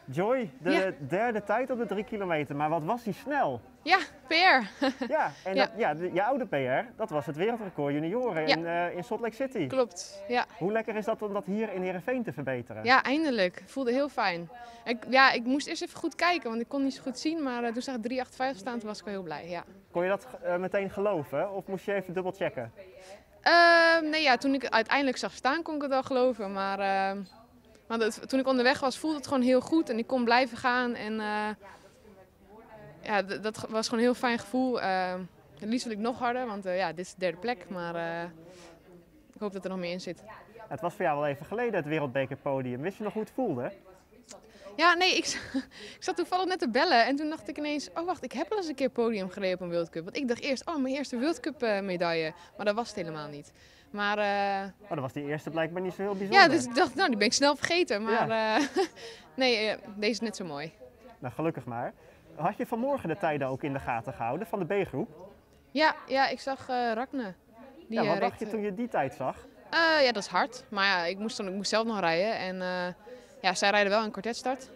Joy, de derde tijd op de 3 kilometer, maar wat was die snel? Ja, PR. Ja, en je oude PR, dat was het wereldrecord junioren in Salt Lake City. Klopt, ja. Hoe lekker is dat om dat hier in Heerenveen te verbeteren? Ja, eindelijk. Voelde heel fijn. Ik moest eerst even goed kijken, want ik kon niet zo goed zien, maar toen zag ik 3,58 staan, toen was ik wel heel blij, ja. Kon je dat meteen geloven of moest je even dubbel checken? Nee, ja, toen ik het uiteindelijk zag staan, kon ik het wel geloven, maar toen ik onderweg was, voelde het gewoon heel goed en ik kon blijven gaan en ja, dat was gewoon een heel fijn gevoel. Het liefst wil ik nog harder, want ja, dit is de derde plek, maar ik hoop dat er nog meer in zit. Het was voor jou wel even geleden, het wereldbekerpodium. Wist je nog hoe het voelde? Ja, nee, ik zat toevallig net te bellen en toen dacht ik ineens, oh wacht, ik heb al eens een keer podium gereden op een World Cup. Want ik dacht eerst, oh, mijn eerste World Cup medaille, maar dat was het helemaal niet. Maar, dan was die eerste blijkbaar niet zo heel bijzonder. Ja, dus ik dacht, nou, die ben ik snel vergeten, maar nee, deze is net zo mooi. Nou, gelukkig maar. Had je vanmorgen de tijden ook in de gaten gehouden van de B-groep? Ja, ik zag Rakne. Wat dacht je toen je die tijd zag? Ja, dat is hard, maar ja, ik moest zelf nog rijden en ja, zij rijden wel een kwartetstart.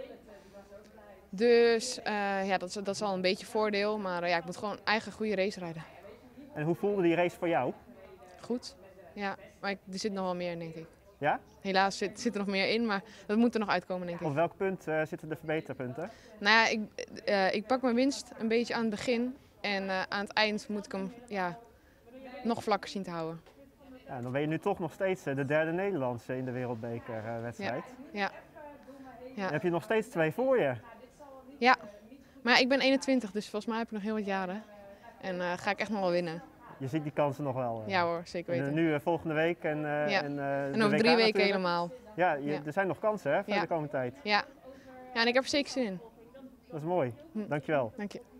Dus ja, dat is al een beetje voordeel, maar ja, ik moet gewoon eigen goede race rijden. En hoe voelde die race voor jou? Goed, ja, maar er zit nog wel meer in, denk ik. Ja? Helaas zit er nog meer in, maar dat moet er nog uitkomen, denk ik. Op welk punt zitten de verbeterpunten? Nou ja, ik pak mijn winst een beetje aan het begin en aan het eind moet ik hem nog vlakker zien te houden. Ja, dan ben je nu toch nog steeds de derde Nederlandse in de wereldbekerwedstrijd. Ja. Dan heb je nog steeds 2 voor je. Ja, maar ja, ik ben 21, dus volgens mij heb ik nog heel wat jaren. En ga ik echt nog wel winnen. Je ziet die kansen nog wel. Ja hoor, zeker weten. Nu volgende week en over 3 weken helemaal. Ja, er zijn nog kansen hè, voor de komende tijd. Ja, en ik heb er zeker zin in. Dat is mooi. Dankjewel. Dank je.